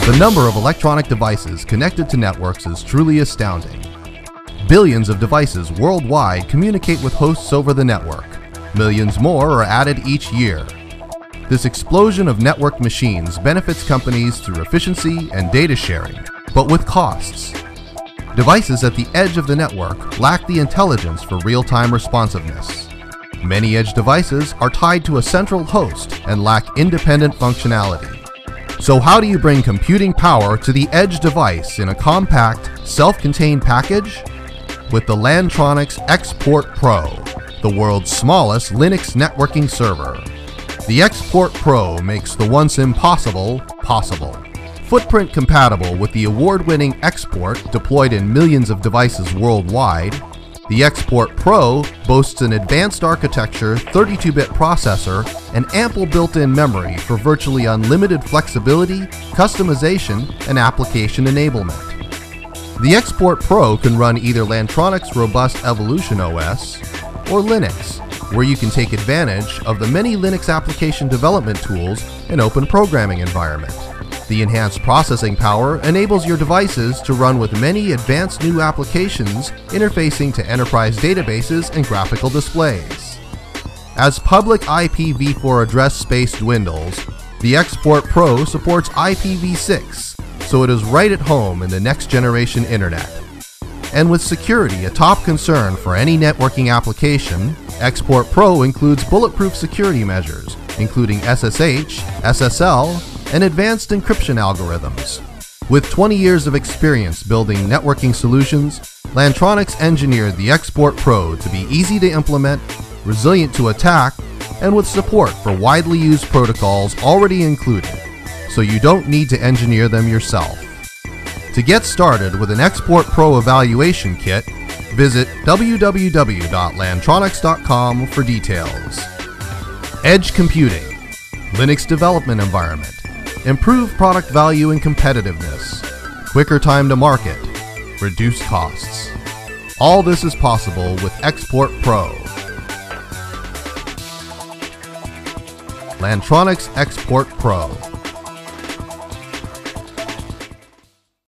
The number of electronic devices connected to networks is truly astounding. Billions of devices worldwide communicate with hosts over the network. Millions more are added each year. This explosion of networked machines benefits companies through efficiency and data sharing, but with costs. Devices at the edge of the network lack the intelligence for real-time responsiveness. Many edge devices are tied to a central host and lack independent functionality. So how do you bring computing power to the edge device in a compact, self-contained package? With the Lantronix Xport Pro, the world's smallest Linux networking server. The Xport Pro makes the once impossible possible. Footprint compatible with the award-winning Xport deployed in millions of devices worldwide, the Xport Pro boasts an advanced architecture, 32-bit processor, and ample built-in memory for virtually unlimited flexibility, customization, and application enablement. The Xport Pro can run either Lantronix robust Evolution OS or Linux, where you can take advantage of the many Linux application development tools and open programming environment. The enhanced processing power enables your devices to run with many advanced new applications interfacing to enterprise databases and graphical displays. As public IPv4 address space dwindles, the Xport Pro supports IPv6, so it is right at home in the next generation internet. And with security a top concern for any networking application, Xport Pro includes bulletproof security measures, including SSH, SSL, and advanced encryption algorithms. With 20 years of experience building networking solutions, Lantronix engineered the Xport Pro to be easy to implement, resilient to attack, and with support for widely used protocols already included, so you don't need to engineer them yourself. To get started with an Xport Pro evaluation kit, visit www.lantronix.com for details. Edge computing, Linux development environment, improved product value and competitiveness, quicker time to market, reduced costs. All this is possible with Xport Pro. Lantronix Xport Pro.